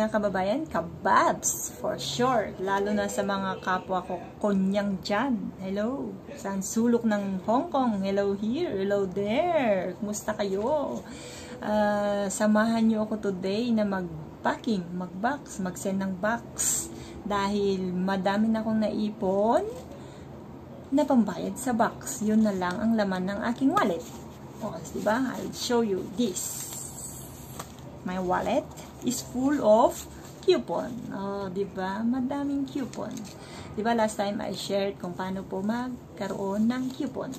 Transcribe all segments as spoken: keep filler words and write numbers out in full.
mga kababayan, kababs for sure. Lalo na sa mga kapwa ko konyang dyan. Hello. Sa sulok ng Hong Kong. Hello here. Hello there. Kumusta kayo? Uh, samahan nyo ako today na mag-packing, mag-box, mag-send ng box. Dahil madami na akong naipon na pambayad sa box. Yun na lang ang laman ng aking wallet. O, diba? I'll show you this. My wallet is full of coupon. Oh, 'di ba? Madaming coupon. 'Di ba last time I shared kung paano po magkaroon ng coupon.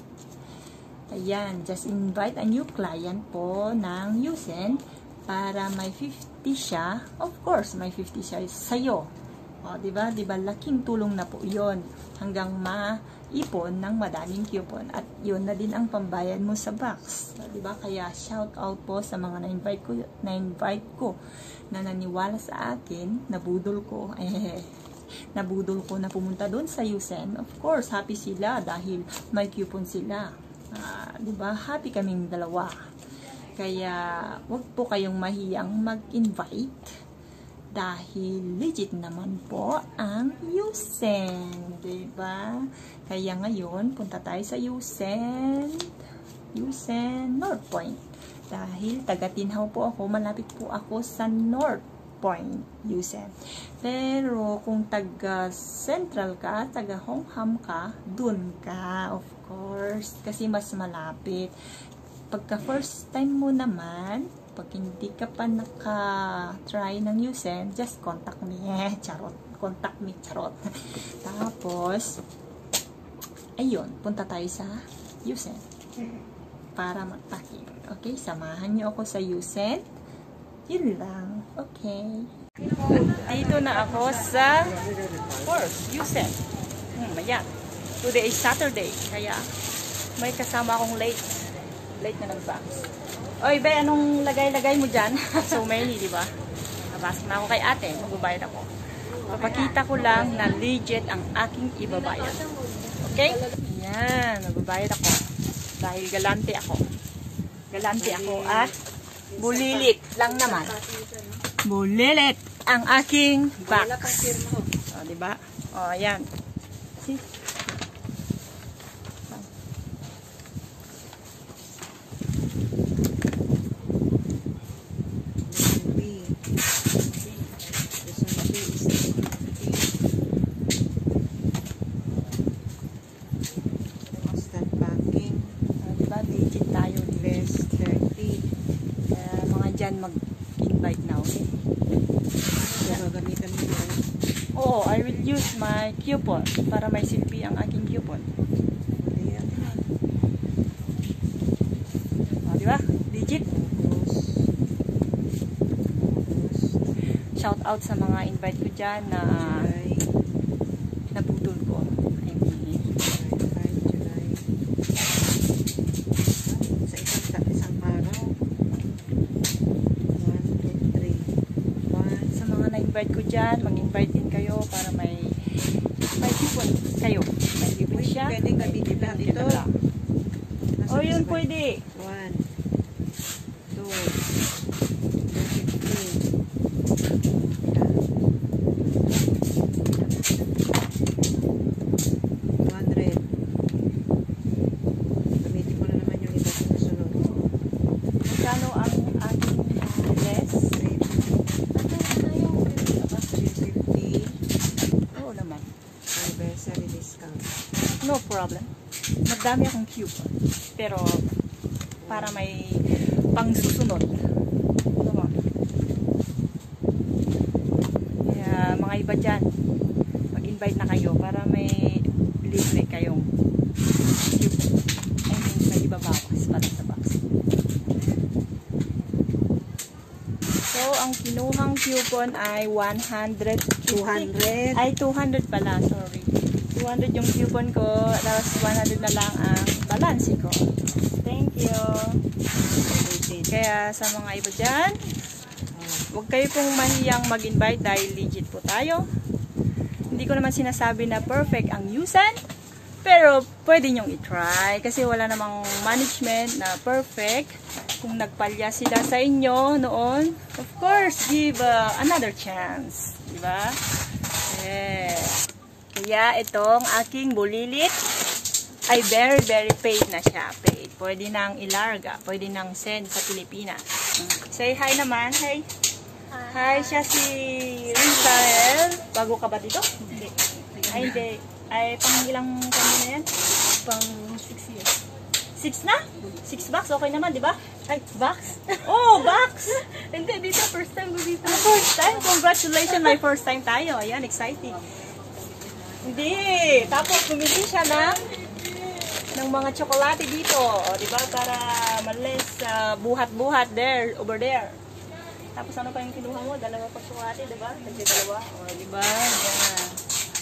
Ayan, just invite a new client po ng Usen para may fifty siya. Of course, may fifty siya sa iyo. Oh, 'di ba? 'Di ba laking tulong na po 'yon hanggang maipon ng madaming coupon at 'yun na din ang pambayad mo sa box. So, 'di ba? Kaya shout out po sa mga na-invite ko, na-invite ko na naniwala sa akin, nabudol ko, eh, nabudol ko na pumunta doon sa Usen. Of course, happy sila dahil may coupon sila. Uh, diba? Happy kaming dalawa. Kaya, wag po kayong mahiyang mag-invite dahil legit naman po ang Usen. Diba? Kaya ngayon, punta tayo sa Usen. Usen North Point. Dahil taga-Tinhaw po ako, malapit po ako sa North Point, Usen. Pero kung taga-Central ka, taga-Hongham ka, dun ka, of course, kasi mas malapit. Pagka first time mo naman, pag hindi ka pa naka-try ng Usen, just contact me. Eh, charot. Contact me, charot. Tapos, ayun, punta tayo sa Usen. Para mag-packing. Okay, samahan nyo ako sa Usen. Yun lang. Okay. Dito na ako sa course, Usen. Hmm, ayan. Today is Saturday. Kaya may kasama akong late. Late na nag-box. Oy, be, anong lagay-lagay mo dyan? So many, di ba? Nabasok na ako kay ate. Magbabayad ako. Papakita ko lang na legit ang aking ibabayad. Okay? Ayan, magbabayad ako. Dahil galante ako. Galante ako at bulilit lang naman. Bulilit ang aking box. O, diba? O, ayan. See? Mag-invite now, okay? Gagamitan mo yun? Oo, I will use my coupon para may silbi ang aking coupon. O, diba? Digit. Shout out sa mga invite ko dyan na nabudol ko. I mean, invite ko dyan, mag-invite din kayo para may may coupon kayo. May coupon siya. Pwede ka bibigyan dito. O, yun pwede. One, two, two hundred. Gamitin mo na naman yung iba sa sunod. Magkano ang aking less? No problem. Madami akong coupon. Pero, para may pang susunod. Diba? Kaya, mga iba dyan, mag-invite na kayo para may libre kayong coupon. I mean, may ibabawas para sa box. So, ang kinuhang coupon ay one hundred. two hundred. Ay, two hundred pala. Sorry. two hundred yung coupon ko, tapos one hundred na lang ang balance ko. Thank you. Kaya sa mga iba dyan, huwag kayo pong mahiyang mag-invite dahil legit po tayo. Hindi ko naman sinasabi na perfect ang Usen, Pero, pwede nyong i-try kasi wala namang management na perfect. Kung nagpalya sila sa inyo noon, of course, give uh, another chance. Diba? Yeah. Kaya, itong aking bulilit ay very, very paid na siya. Paid. Pwede nang ilarga. Pwede nang send sa Pilipinas. Say hi naman. Hi. Hi, siya si Rizal. Bago ka ba dito? Hindi. Ay, hindi. Ay, pang ilang kami na yan? Pang six years. Six na? Six bucks? Okay naman, di ba? Ay, bucks? Oh, bucks! Hindi, dito. First time ko dito. Ah, first time? Congratulations, my first time tayo. Ayan, exciting. Hindi. Tapos, bumili siya ng ng mga tsokolate dito. O, di ba? Para malis uh, buhat-buhat there, over there. Tapos, ano pa yung kinuha mo? Dalawa pa tsokolate, di ba? Kasi dalawa. O, di ba? Ayan.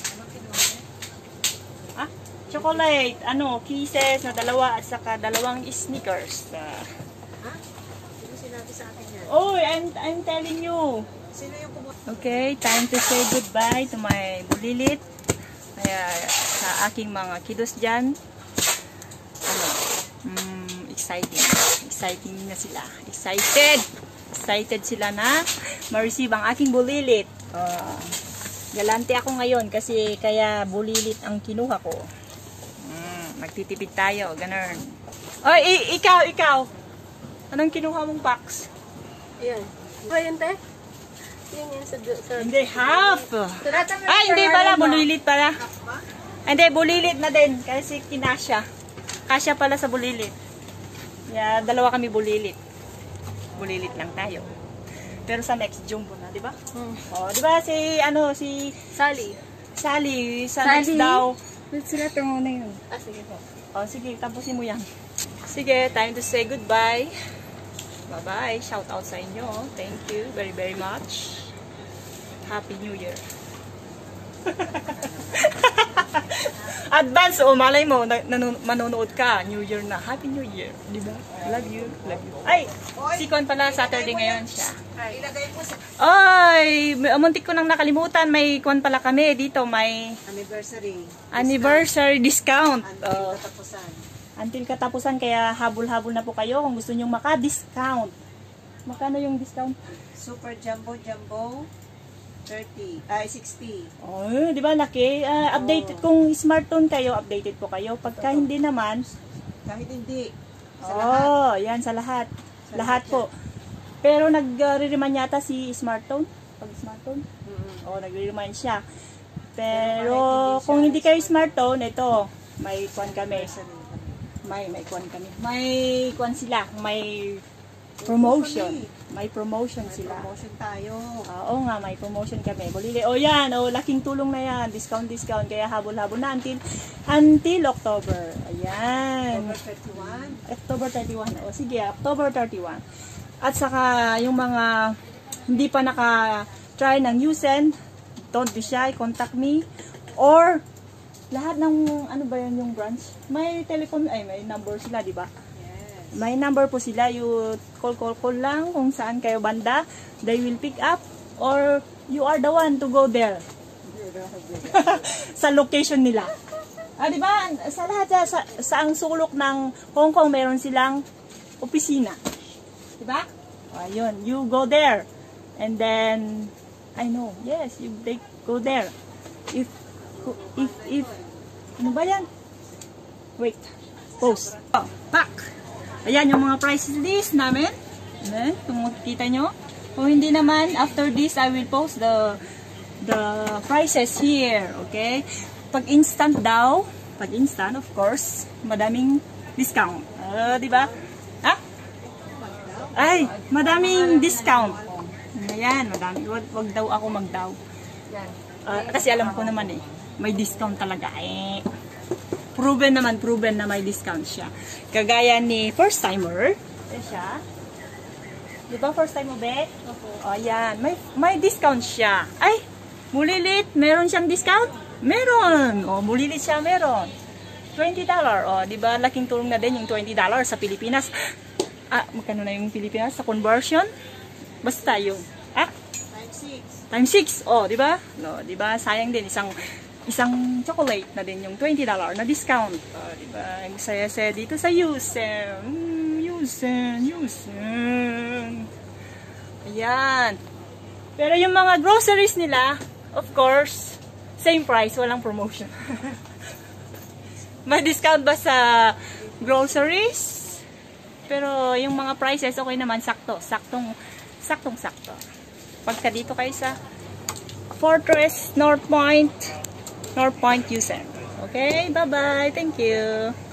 Ah, chocolate, ano, kisses na dalawa at saka dalawang sneakers. Uh, Ha? Sino sinabi sa akin yan? oh, I'm, I'm telling you. Sino yung pumunta? Okay, time to say goodbye to my bulilit. Kaya sa aking mga kiddos dyan, ano, mm, exciting. Exciting na sila. Excited! Excited sila na ma-receive ang aking bulilit. Uh, Galante ako ngayon kasi kaya bulilit ang kinuha ko. Mm, magtitipid tayo, ganun. Oy, i- ikaw, ikaw. Anong kinuha mong box? Ayan. Ba yun, te? Yun yun sa... sa Hindi, half. Ay, hindi pala, bulilit pala. Hindi, bulilit na din kasi kinasya. Kasya pala sa bulilit. Yeah, dalawa kami bulilit. Bulilit lang tayo. Pero sa next jumbo na, di ba? Hmm. Oh, di ba si ano si Sally. Sally sa Sally? next daw. Sila mo na yun. Ah, sige po. Oh, sige, tapusin mo yan. Sige, time to say goodbye. Bye-bye. Shout out sa inyo. Thank you very very much. Happy New Year. Advance, oh, malay mo, na, nanon, manonood ka. New Year na. Happy New Year. Di ba? Love you. Love you. Ay, si Con pala, Saturday ngayon siya. Ilagay mo sa Ay, muntik ko nang nakalimutan. May Con pala kami dito. May anniversary. anniversary discount. Until Oh, katapusan. until katapusan, kaya habol-habol na po kayo kung gusto nyong maka-discount. Magkano yung discount? Super Jumbo Jumbo. thirty. Ay, sixty. Oh, di ba laki? Uh, updated kung smartphone kayo, updated po kayo. Pagka hindi naman, Kahit hindi. Sa lahat. oh, yan sa lahat. Sa lahat lahat po. Pero nagre-remind yata si smartphone. Pag smartphone, Mm-hmm. oh, nagre-remind siya. Pero Pero kahit hindi kung siya hindi kayo smartphone, ito, may kwan kami. Anniversary. May may kwan kami. May kwan sila, may promotion. May promotion May sila. promotion tayo. Ah, oo nga, may promotion kami. Bulili. O yan, o laking tulong na yan. Discount, discount. Kaya habol-habol na until, until October. Ayan. October thirty-one. October thirty-one. O sige, October thirty-one. At saka yung mga hindi pa naka-try ng Usen, don't be shy, contact me. Or lahat ng, ano ba yan yung branch? May telephone, ay may number sila, di ba? Yes. May number po sila, you call, call, call lang kung saan kayo banda. They will pick up or you are the one to go there. Sa location nila. Ah, di ba? Sa lahat, sa, sa, sa ang sulok ng Hong Kong, meron silang opisina. Di ba? Oh, ayun, you go there. And then, I know, yes, you they go there. If, if, if, ano ba yan? Wait, post. Oh, back. Ayan yung mga price list namin. Ayan, kung makikita nyo. Kung hindi naman, after this, I will post the the prices here. Okay? Pag instant daw, pag instant, of course, madaming discount. Uh, di ba? Ha? Ay, madaming discount. Ayan, madami. Wag, wag daw ako magdaw. Uh, kasi alam ko naman eh, may discount talaga. Eh, proven naman, proven na may discount siya. Kagaya ni first timer. Ito siya. Di ba first time mo, Bek? O, ayan. May, may discount siya. Ay, bulilit. Meron siyang discount? Meron. O, bulilit siya, meron. twenty dollars. O, di ba laking tulong na din yung twenty dollars sa Pilipinas. Ah, magkano na yung Pilipinas sa conversion? Basta yung, ah, Times six. times six. O, di ba? No, di ba? Sayang din isang isang chocolate na din yung twenty dollars na discount. Oh, diba? Ang saya-saya dito sa Yusen. Mm, Yusen, Yusen. Ayan. Pero yung mga groceries nila, of course, same price, walang promotion. May discount ba sa groceries? Pero yung mga prices, okay naman, sakto. Saktong, saktong sakto. Pagka dito kayo sa Fortress, North Point, North Point Yusen. Okay, bye-bye. Thank you.